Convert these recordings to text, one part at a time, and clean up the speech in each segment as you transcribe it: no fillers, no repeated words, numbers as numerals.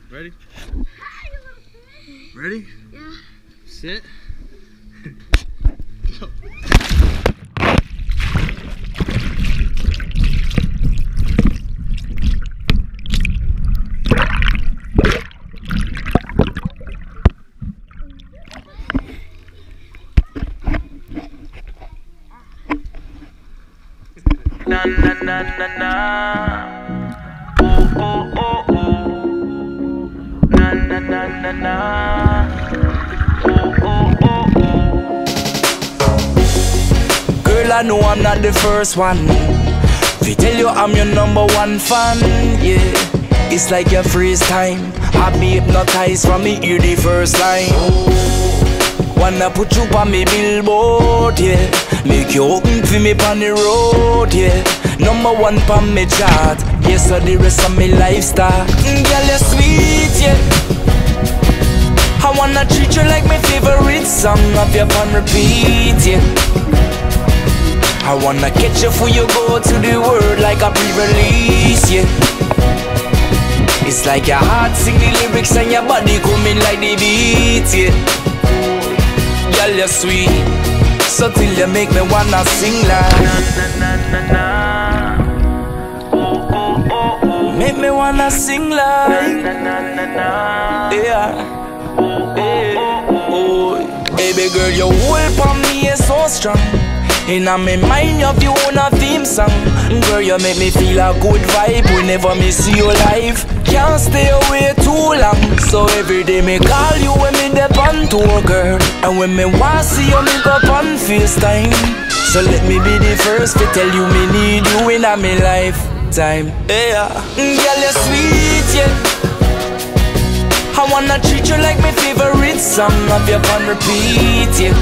Ready? Ready? Yeah. Sit. Go. Na na na na na. Oh oh oh oh. Na na na na na. Oh oh oh oh. Girl, I know I'm not the first one. They tell you I'm your #1 fan. Yeah, it's like your freeze time. Have me hypnotized from me hear the first line. Wanna put you on me billboard, yeah. Make you open for me on the road, yeah. #1 on me chart, yeah. So the rest of me lifestyle. Girl, you're sweet, yeah. I wanna treat you like my favorite song. Have you on repeat, yeah. I wanna catch you for you go to the world like a pre-release, yeah. It's like your heart sing the lyrics and your body coming like the beat, yeah. Girl, you're sweet, so till you make me wanna sing like na na na na. Oh oh oh oh. Make me wanna sing like na na na na. Yeah. Oh oh oh oh. Baby girl, your hold on me is so strong. And I may mind of you on a theme song. Girl, you make me feel a good vibe whenever me see you live. Can't stay away too long, so every day me call you when me dep on tour, girl. And when me want see you, me go on FaceTime. So let me be the first to tell you me need you in a me lifetime. Yeah, girl, you're sweet, yeah. I wanna treat you like my favorite song. Have you on repeat, yeah.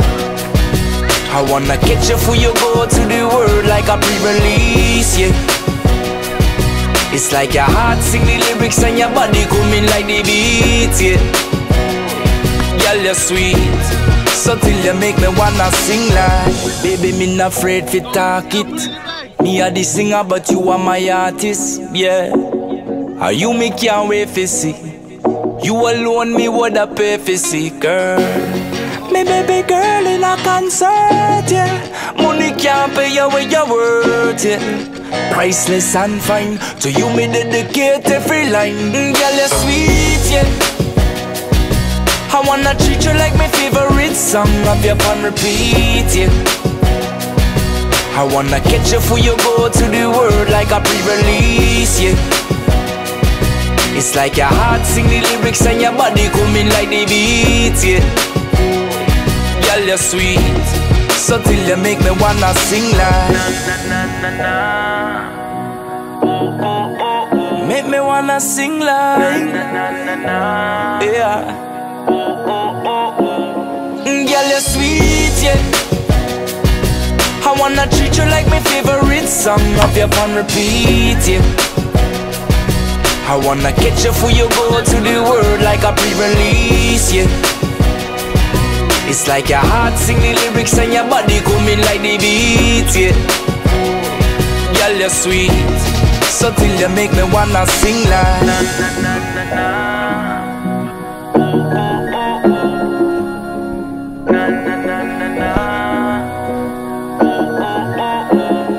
I wanna catch you for you go to the world like a pre-release, yeah. It's like your heart sing the lyrics and your body coming like the beat, yeah. Girl, you're sweet, so till you make me wanna sing like. Baby, me not afraid to talk it. Me a the singer, but you are my artist, yeah. Are you me can't wait to see. You alone me woulda pay for see, girl. Me baby girl in a concert, yeah. Money can't pay you with your worth, yeah. Priceless and fine, to you me dedicate every line. Girl, you're sweet, yeah. I wanna treat you like my favorite song. Have you on repeat, yeah. I wanna catch you for you go to the world like a pre-release, yeah. It's like your heart sing the lyrics and your body coming like the beat, yeah. Girl, you're sweet, so till you make me wanna sing like na na na na na. Oh oh oh oh. Make me wanna sing like na na na na. Yeah. Oh oh oh oh. Girl, you're sweet, yeah. I wanna treat you like my favorite song. Have you on repeat, yeah. I wanna catch you for you go to the world like a pre-release, yeah. It's like your heart sing the lyrics and your body coming like the beat, yeah. Girl, you're sweet, so till you make me wanna sing like na na na na na. Oh oh oh oh. Na na na na na. Oh oh oh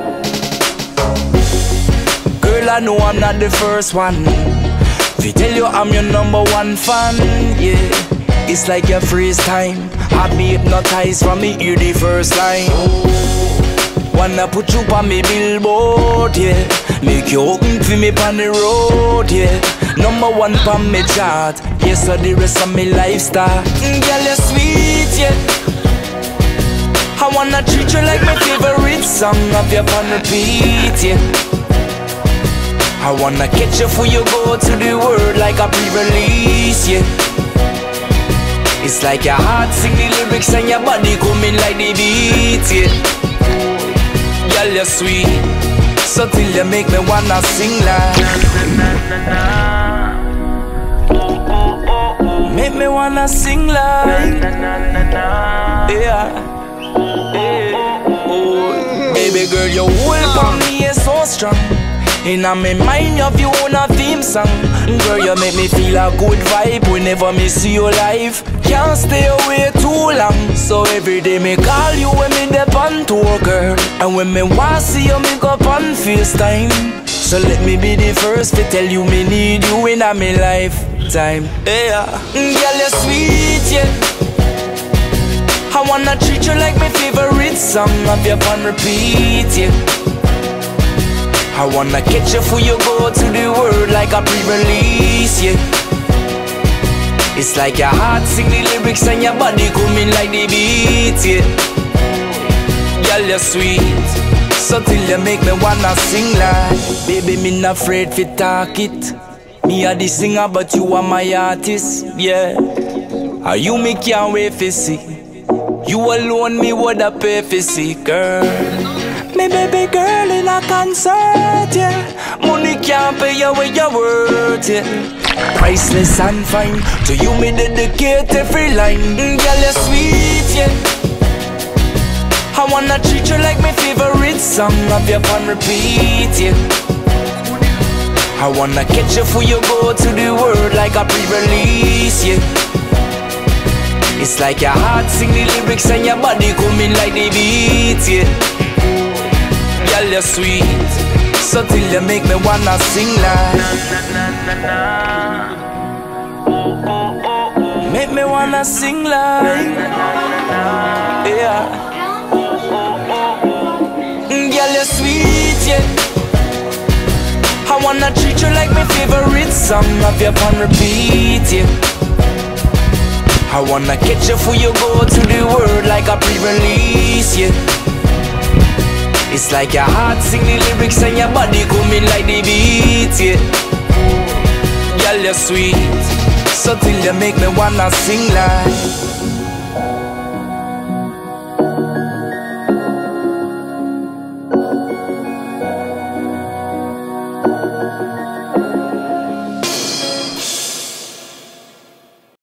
oh. Girl, I know I'm not the first one. They tell you I'm your #1 fan, yeah. It's like your freeze time. Have me hypnotized from me hear the first line. Wanna put you on me billboard, yeah. Make you open for me on the road, yeah. #1 on me chart, yeah. So the rest of me lifestyle. Girl, you're sweet, yeah. I wanna treat you like my favorite song. Have you on repeat, yeah. I wanna catch you for you go to the world like a pre-release, yeah. It's like your heart sing the lyrics and your body coming like the beat, yeah. Girl, you're sweet, so till you make me wanna sing like na na na na. Oh oh oh oh. Make me wanna sing like na na na na. Yeah. Oh oh oh. Baby girl, your hold on me is so strong. And I may mind of you on a theme song. Girl, you make me feel a good vibe whenever me see you live. Can't stay away too long, so every day me call you when me dep on tour, girl. And when me want see you, me go on FaceTime. So let me be the first to tell you me need you in a me lifetime. Yeah, girl, you're sweet, yeah. I wanna treat you like my favorite song, have you on repeat, yeah. I wanna catch you for you go to the world like a pre-release, yeah. It's like your heart sing the lyrics and your body coming like the beat, yeah. Girl, you're sweet, so till you make me wanna sing like. Baby, me not afraid fi talk it. Me a the singer but you are my artist, yeah. Are you me can't wait fi see. You alone me woulda pay fi see, girl. Me baby girl in a concert, yeah. Money can't pay you what you're worth, yeah. Priceless and fine, to you me dedicate every line. Girl, you're sweet, yeah. I wanna treat you like my favorite song, have you on repeat, yeah. I wanna catch you for you go to the world like a pre-release, yeah. It's like your heart sing the lyrics and your body coming like the beat, yeah. Girl, you're sweet, so till you make me wanna sing like. Make me wanna sing like, yeah. Girl, you're sweet, yeah. I wanna treat you like my favorite song, have you on repeat, yeah. I wanna catch you for you go to the world like a pre-release, yeah. It's like your heart sing the lyrics and your body coming like the beat, yeah. Girl, you're sweet, so till you make me wanna sing like.